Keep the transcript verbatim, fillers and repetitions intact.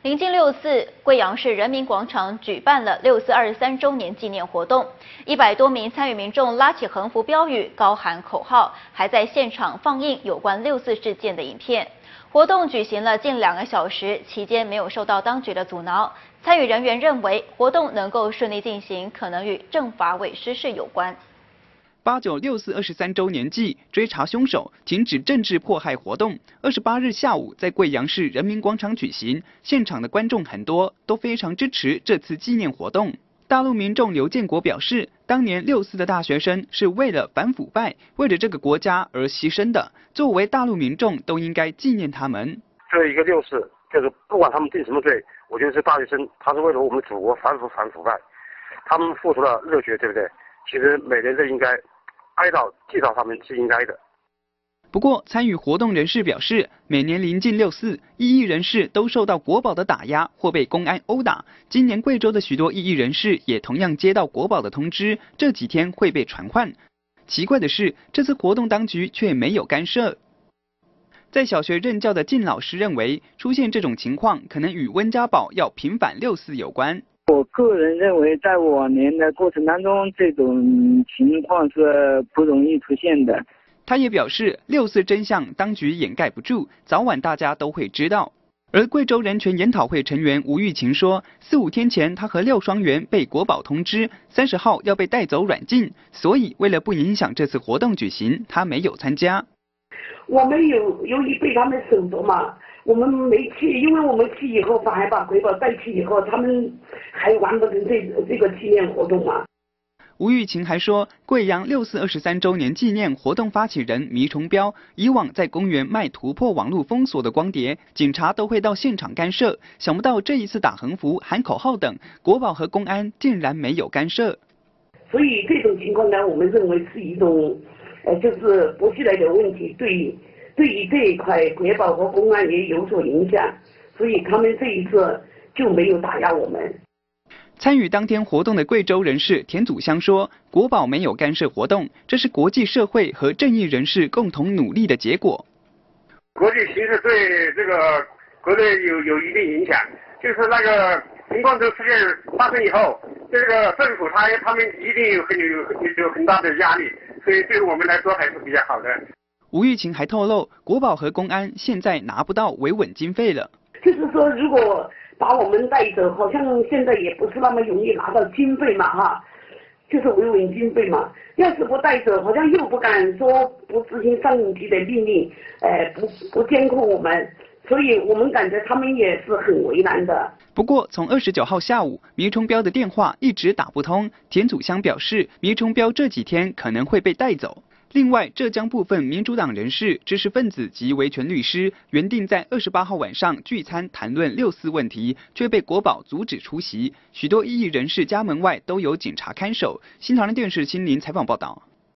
临近六四，贵阳市人民广场举办了六四二十三周年纪念活动，一百多名参与民众拉起横幅标语，高喊口号，还在现场放映有关六四事件的影片。活动举行了近两个小时，期间没有受到当局的阻挠。参与人员认为，活动能够顺利进行，可能与政法委失事有关。 八九六四二十三周年祭追查凶手、停止政治迫害活动，二十八日下午在贵阳市人民广场举行。现场的观众很多，都非常支持这次纪念活动。大陆民众刘建国表示，当年六四的大学生是为了反腐败、为了这个国家而牺牲的。作为大陆民众，都应该纪念他们。 这一个六四，就是不管他们定什么罪，我觉得是大学生，他是为了我们祖国反腐反腐败，他们付出了热血，对不对？其实每人都应该。 哀悼祭悼他们是应该的。 不过，参与活动人士表示，每年临近六四，异议人士都受到国保的打压或被公安殴打。今年贵州的许多异议人士也同样接到国保的通知，这几天会被传唤。奇怪的是，这次活动当局却没有干涉。在小学任教的靳老师认为，出现这种情况可能与温家宝要平反六四有关。 我个人认为，在往年的过程当中，这种情况是不容易出现的。 他也表示，六四真相当局掩盖不住，早晚大家都会知道。而贵州人权研讨会成员吴玉琴说，四五天前他和廖双元被国保通知，三十号要被带走软禁，所以为了不影响这次活动举行，他没有参加。 我们有由于被他们守着嘛。 我们没去，因为我们去以后，反而把国保带去以后，他们还完不成这这个纪念活动嘛。 吴玉琴还说，贵阳六四二十三周年纪念活动发起人迷崇标，以往在公园卖突破网络封锁的光碟，警察都会到现场干涉，想不到这一次打横幅、喊口号等，国保和公安竟然没有干涉。 所以这种情况呢，我们认为是一种，呃，就是国际来的问题，对。 对于这一块，国保和公安也有所影响，所以他们这一次就没有打压我们。 参与当天活动的贵州人士田祖香说：“国保没有干涉活动，这是国际社会和正义人士共同努力的结果。 国际形势对这个国内有有一定影响，就是那个陈光洲事件发生以后，这个政府他他们一定有很有有很大的压力，所以对我们来说还是比较好的。” 吴玉琴还透露，国保和公安现在拿不到维稳经费了。 就是说，如果把我们带走，好像现在也不是那么容易拿到经费嘛，哈，就是维稳经费嘛。要是不带走，好像又不敢说不执行上级的命令，呃，不不监控我们，所以我们感觉他们也是很为难的。 不过，从二十九号下午，迷崇标的电话一直打不通。田祖香表示，迷崇标这几天可能会被带走。 另外，浙江部分民主党人士、知识分子及维权律师原定在二十八号晚上聚餐谈论六四问题，却被国保阻止出席。许多异议人士家门外都有警察看守。新唐人电视新林采访报道。